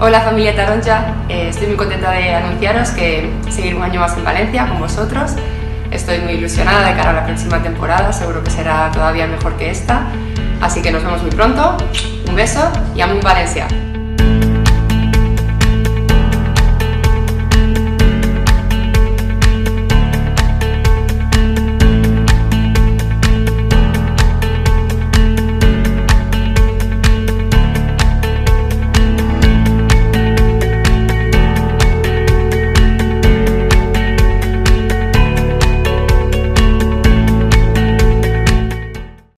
Hola familia Taronja, estoy muy contenta de anunciaros que seguiré un año más en Valencia con vosotros. Estoy muy ilusionada de cara a la próxima temporada, seguro que será todavía mejor que esta. Así que nos vemos muy pronto, un beso y amunt Valencia.